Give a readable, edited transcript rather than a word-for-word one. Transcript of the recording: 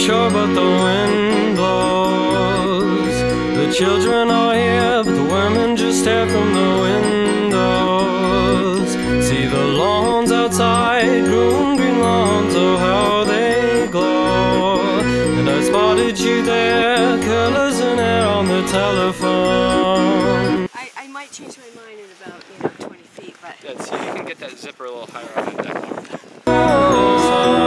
shore, but the wind blows. The children are here, but the women just stare from the windows. See the lawns outside, green lawns, oh how they glow. And I spotted you there, colors in air on the telephone. I might change my mind in about 20 feet, but... Yeah, so you can get that zipper a little higher on the deck. Oh,